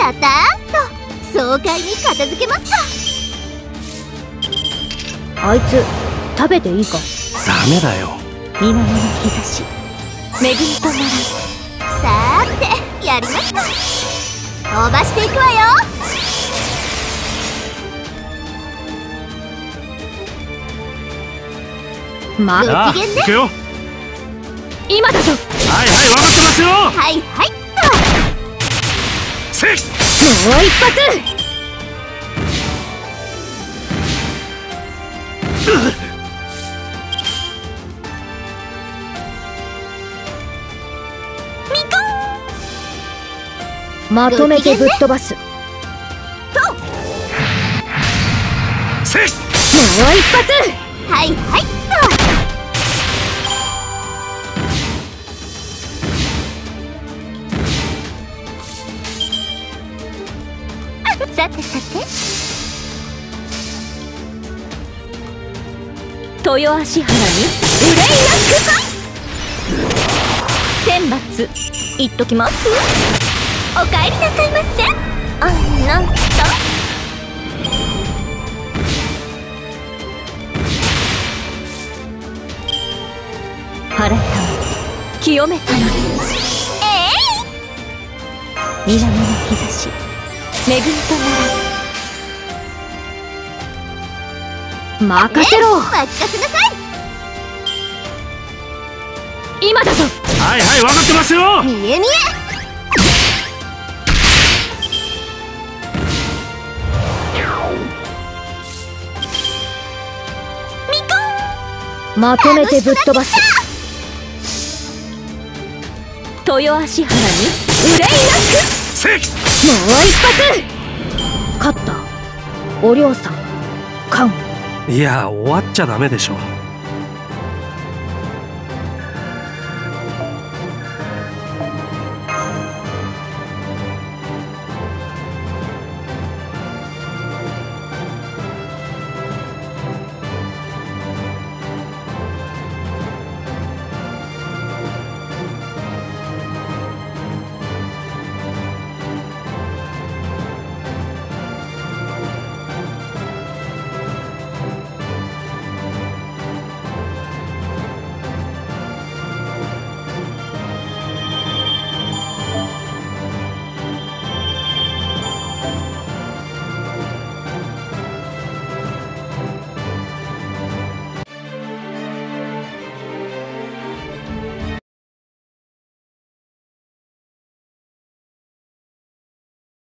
タターッと爽快に片付けますか。 あいつ食べていいか。 ダメだよ。 水面の日差し、恵みとなら。 さーてやりますか。飛ばしていくわよ。 まあ、 ご機嫌ね。 行くよ。 今だぞ。 はいはい、分かってますよ。 はいはいっせっ。 もう一発。まとめてぶっ飛ばす。 せっ。 もう一発。 と。はいはいっと。さてさて、 豊足原に憂いなく天罰言っときます。 おかえりなさいませ。 なんと払った清めたの水面の日差し、恵みとなら。任せろ。 任せなさい。 今だぞ。 はいはい、分かってますよ。 見え見え。 まとめてぶっ飛ばす。豊足原に憂いなく。 せっ。 もう一発。勝ったお涼さん。カン。 いや、終わっちゃダメでしょ。